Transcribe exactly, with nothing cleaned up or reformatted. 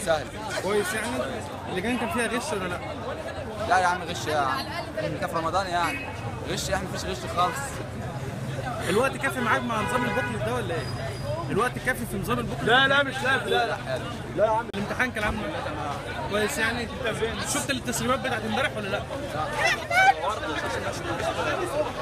سهل. كويس يعني. اللجان كان فيها غش ولا لا؟ لا يا عم غش يا عم، كان في رمضان يعني غش يا عم، مفيش غش خالص. الوقت كافي معاك مع نظام البوكلت ده ولا ايه؟ الوقت كافي في نظام البوكلت؟ لا لا مش كافي، لا لا لا يا عم. الامتحان كان عامل كويس يعني. شفت التسريبات بتاعت امبارح ولا لا؟